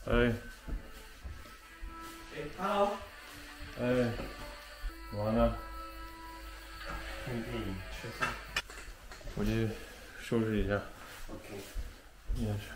哎， 哎 ，Hello。 哎，干嘛呢？ 看电影吃饭。 我去收拾一下。 OK。 也是。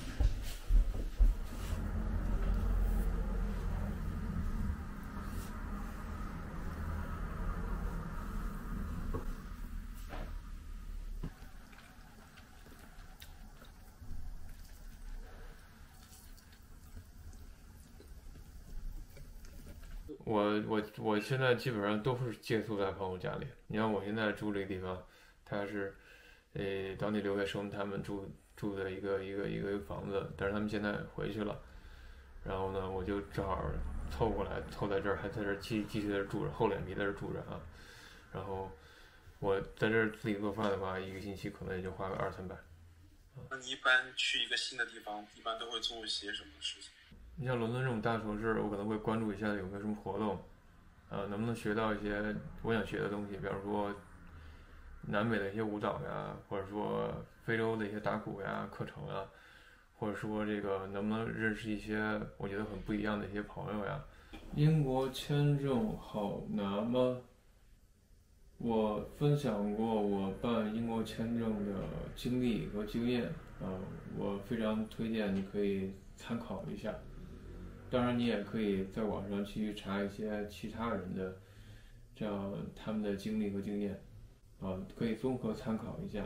我现在基本上都是借宿在朋友家里。你像我现在住这个地方，他是当地留学生他们住的一个房子，但是他们现在回去了。然后呢，我就正好凑过来，凑在这儿，还在这儿继续在这儿住着，厚脸皮在这儿住着啊。然后我在这儿自己做饭的话，一个星期可能也就花个200-300。 那你一般去一个新的地方，一般都会做一些什么事情？ 你像伦敦这种大城市，我可能会关注一下有没有什么活动，能不能学到一些我想学的东西，比方说南美的一些舞蹈呀，或者说非洲的一些打鼓呀课程啊，或者说这个能不能认识一些我觉得很不一样的一些朋友呀。英国签证好拿吗？我分享过我办英国签证的经历和经验，我非常推荐你可以参考一下。当然，你也可以在网上去查一些其他人的这样他们的经历和经验，可以综合参考一下。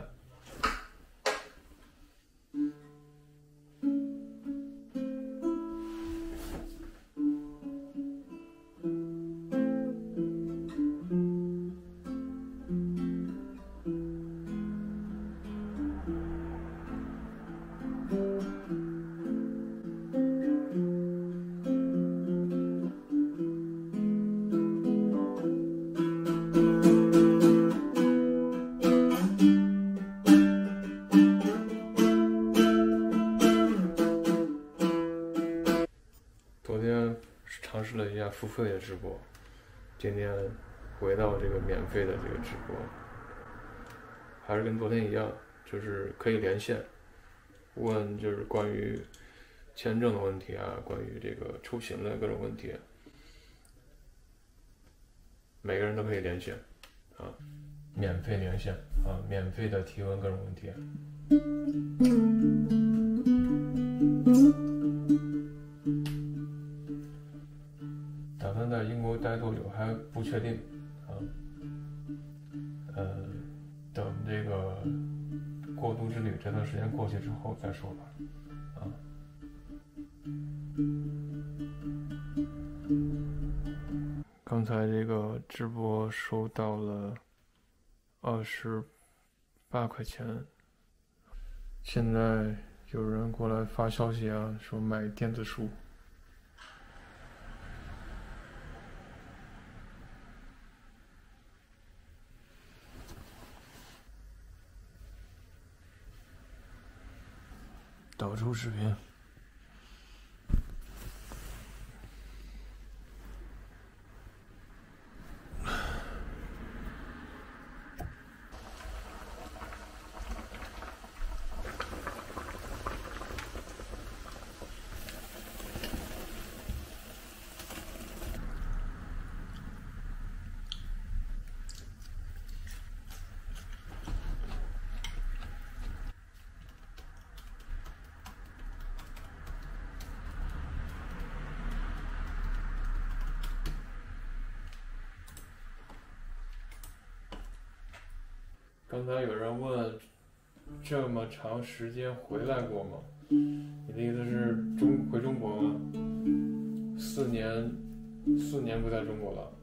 昨天尝试了一下付费的直播，今天回到这个免费的这个直播，还是跟昨天一样，就是可以连线问，就是关于签证的问题啊，关于这个出行的各种问题，每个人都可以连线免费连线免费的提问各种问题。打算在英国待多久还不确定等这个过渡之旅这段时间过去之后再说吧刚才这个直播收到了28块钱，现在有人过来发消息啊，说买电子书。导出视频。刚才有人问，这么长时间回来过吗？你的意思是回中国吗？4年不在中国了。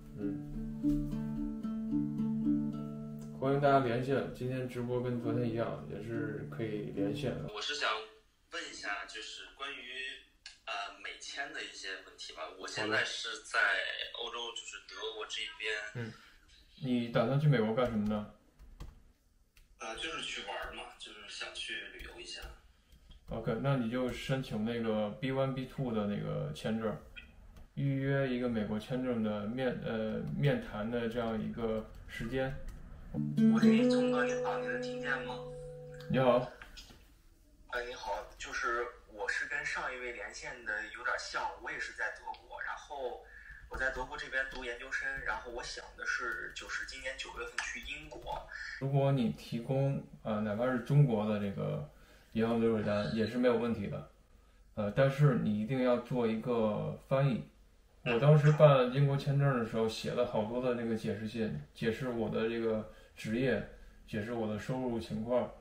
欢迎大家连线，今天直播跟昨天一样，也是可以连线的。 我是想问一下，就是关于美签的一些问题吧。我现在是在欧洲，就是德国这边。 你打算去美国干什么呢？ 就是去玩嘛，就是想去旅游一下。 OK， 那你就申请那个 B1、B2 的那个签证，预约一个美国签证的面谈的这样一个时间。 喂，聪哥你好，你能听见吗？ 你好。 你好。 就是我是跟上一位连线的有点像，我也是在德国，然后我在德国这边读研究生，然后我想的是就是今年9月份去英国。 如果你提供哪怕是中国的这个银行流水单也是没有问题的，但是你一定要做一个翻译。我当时办英国签证的时候写了好多的这个解释信，解释我的这个职业，解释我的收入情况。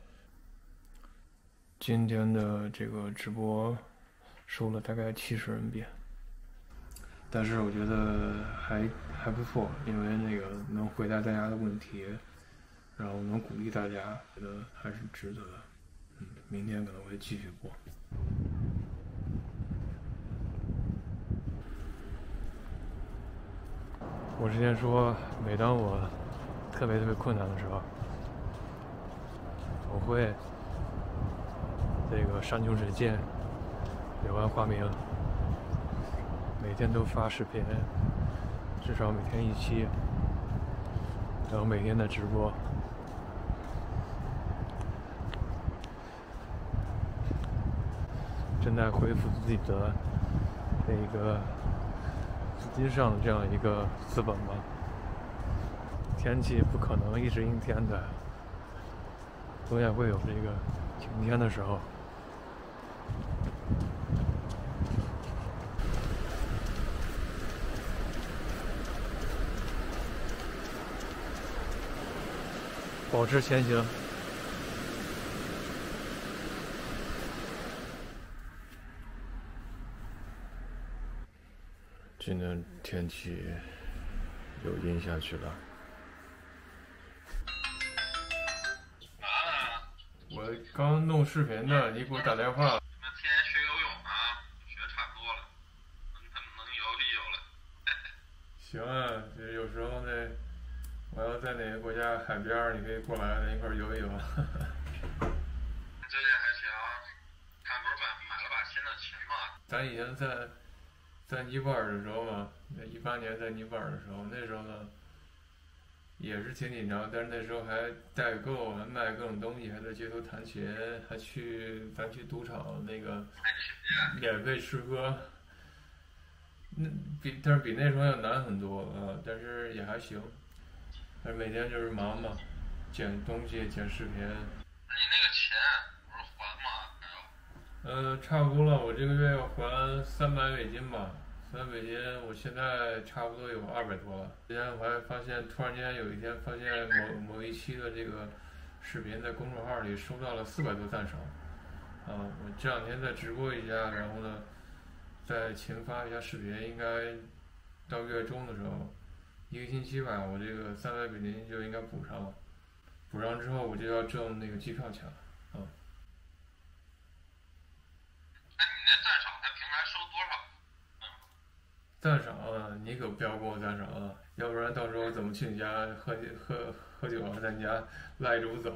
今天的这个直播收了大概70人民币，但是我觉得还不错，因为那个能回答大家的问题，然后能鼓励大家，觉得还是值得的。明天可能会继续播。我之前说，每当我特别困难的时候，我会这个山穷水尽，柳暗花明，每天都发视频，至少每天1期，然后每天的直播。正在恢复自己的那个资金上的这样一个资本吧。天气不可能一直阴天的，总也会有这个晴天的时候。保持前行。今天天气又阴下去了。我刚弄视频呢，你给我打电话。 那天天学游泳啊，学差不多了，能游就游了。 行啊，这有时候呢，我要在哪个国家海边，你可以过来，咱一块游一游。 最近还行，看不是买了把新的琴嘛。 咱以前在尼泊尔的时候嘛，那18年在尼泊尔的时候，那时候呢也是挺紧张，但是那时候还代购，还卖各种东西，还在街头弹琴，还咱去赌场那个免费吃喝。但是比那时候要难很多啊，但是也还行。但是每天就是忙嘛，剪东西，剪视频。 那你那个钱不是还吗？ 差不多了，我这个月要还$300吧。$300，我现在差不多有200多了。之前我还发现，突然间有一天发现某一期的这个视频在公众号里收到了400多赞赏。我这2天再直播一下，然后呢，再勤发一下视频，应该到月中的时候，1个星期吧，我这个$300就应该补上了。补上之后，我就要挣那个机票钱了。 那你那赞赏在平台收多少？ 赞赏啊，你可不要给我赞赏啊，要不然到时候怎么去你家喝酒啊，在你家赖着不走。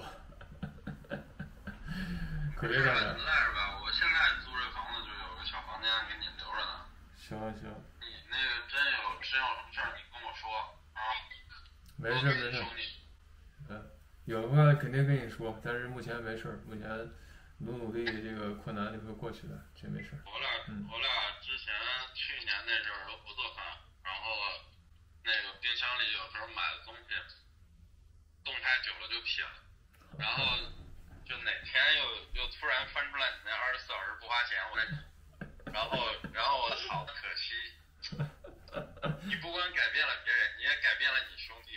可别赞赏。 赖着吧，我现在租这房子就有个小房间给你留着呢。 行。 你那个真有什么事儿，你跟我说啊。 没事。有的话肯定跟你说，但是目前没事，目前努力，这个困难就会过去的，这没事。 我俩之前去年那阵儿都不做饭，然后那个冰箱里有时候买的东西冻太久了就撇了，然后就哪天又突然翻出来你那24小时不花钱，然后我好可惜。你不光改变了别人，你也改变了你兄弟。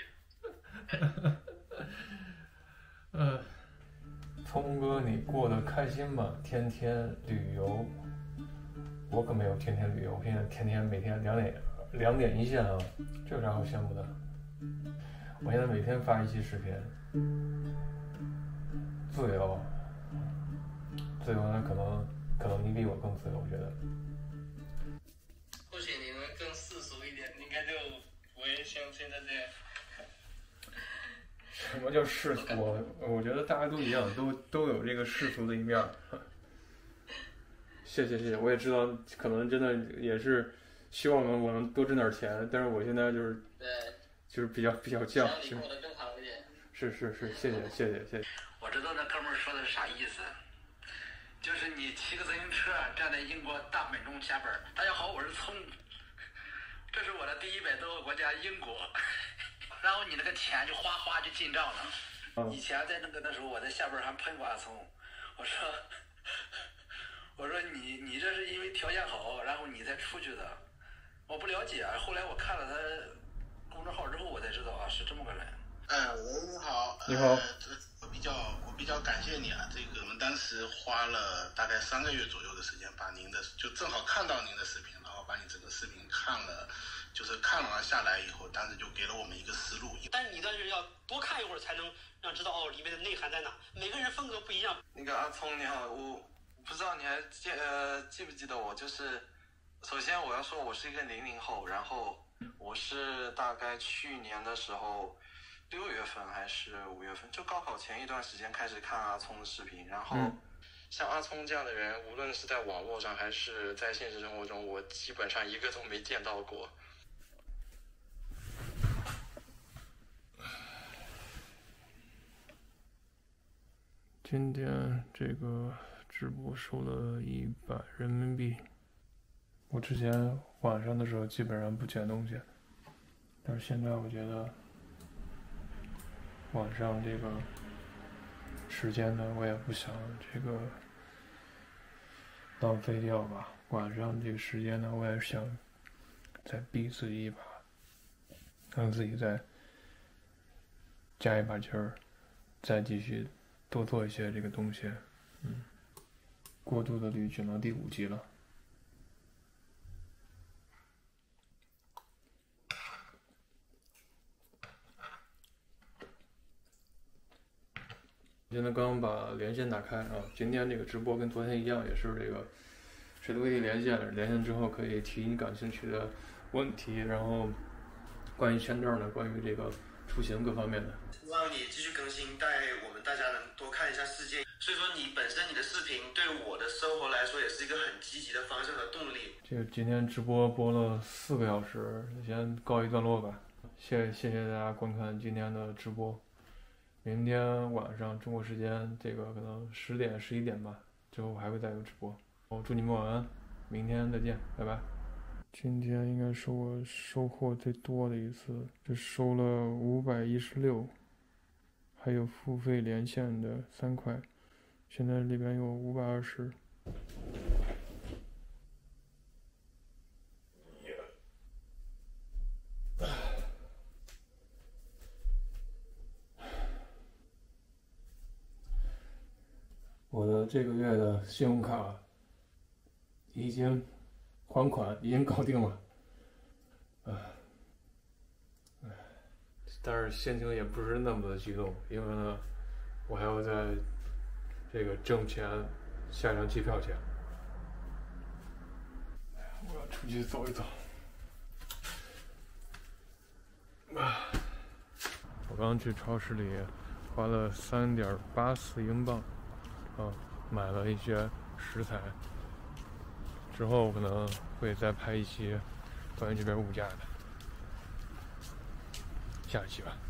聪哥，你过得开心吗？天天旅游，我可没有天天旅游，我现在每天两点一线啊，这有啥好羡慕的？我现在每天发1期视频，自由呢，可能你比我更自由，我觉得。 或许你们更世俗一点，应该就不会像现在这样。 什么叫世俗？我觉得大家都一样，都有这个世俗的一面。谢谢，我也知道，可能真的也是希望我能多挣点钱，但是我现在就是比较犟。 希望你过得更好一点。 是，谢谢。 我知道那哥们儿说的是啥意思， 就是你骑个自行车站在英国大本钟下边儿，大家好，我是葱，这是我的第100多个国家英国，然后你那个钱就哗哗就进账了。以前在那时候我在下边还喷过阿聪，我说你这是因为条件好，然后你才出去的，我不了解，后来我看了他公众号之后，我才知道啊是这么个人。 喂，你好。 你好。 我比较感谢你啊，这个我们当时花了大概3个月左右的时间，把您的就正好看到您的视频，然后把你整个视频看了，就是看完下来以后，当时就给了我们一个思路。 但是你的是要多看一会儿才能让知道哦里面的内涵在哪，每个人风格不一样。 那个阿聪你好，我不知道你还记不记得我，就是首先我要说我是一个00后，然后我是大概去年的时候6月份还是5月份，就高考前一段时间开始看阿聪的视频，然后像阿聪这样的人，无论是在网络上还是在现实生活中，我基本上一个都没见到过。 今天这个直播收了100人民币。我之前晚上的时候基本上不剪东西，但是现在我觉得晚上这个时间呢，我也不想这个浪费掉吧。晚上这个时间呢，我也想再逼自己一把，让自己再加一把劲儿，再继续多做一些这个东西。过度的旅行到第5集了。现在刚把连线打开啊，今天这个直播跟昨天一样，也是这个谁都可以连线，连线之后可以提你感兴趣的问题，然后关于签证的，关于这个出行各方面的。 希望你继续更新，带我们大家能多看一下世界。所以说你本身你的视频对我的生活来说也是一个很积极的方向和动力。 这个今天直播播了4个小时，先告一段落吧。谢谢大家观看今天的直播。明天晚上中国时间这个可能10点11点吧，之后还会再有直播。我祝你们晚安，明天再见，拜拜。今天应该是我收获最多的一次，就收了516，还有付费连线的3块，现在里边有520。我的这个月的信用卡已经还款，已经搞定了，但是心情也不是那么的激动，因为呢，我还要在这个挣钱下张机票钱。我要出去走一走。我刚去超市里花了3.84英镑。买了一些食材，之后可能会再拍一期关于这边物价的，下一期吧。